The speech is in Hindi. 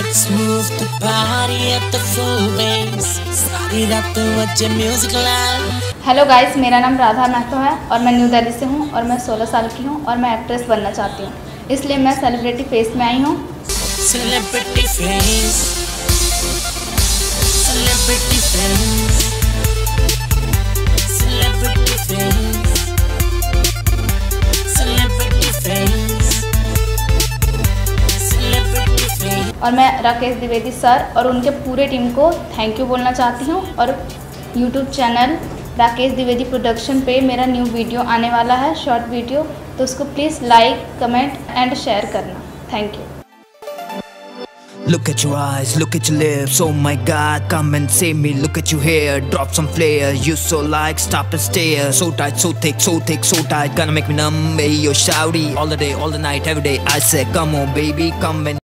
Let's move the party at the full bass. Start it up to what your music loud. Hello guys, मेरा नाम राधा महतो है और मैं न्यू दिल्ली से हूँ और मैं 16 साल की हूँ और मैं एक्ट्रेस बनना चाहती हूँ, इसलिए मैं सेलिब्रिटी फेस में आई हूँ। Celebrity face. Celebrity face. Celebrity face. Celebrity face. Celebrity face. और मैं राकेश द्विवेदी सर और उनके पूरे टीम को थैंक यू बोलना चाहती हूँ। और YouTube channel Rakesh Dwivedi production पे मेरा न्यू वीडियो आने वाला है, शॉर्ट वीडियो, तो उसको please like, comment and share करना। Thank you. Look at your eyes, look at your lips, oh my god, come and save me. Look at your hair, drop some flair. You so like, stop and stare. So tight, so thick, so thick, so tight. Gonna make me numb, hey yo shouty. All the day, all the night, every day. I said come on baby, come and